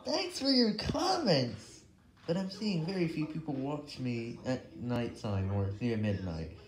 Thanks for your comments! But I'm seeing very few people watch me at nighttime or near midnight.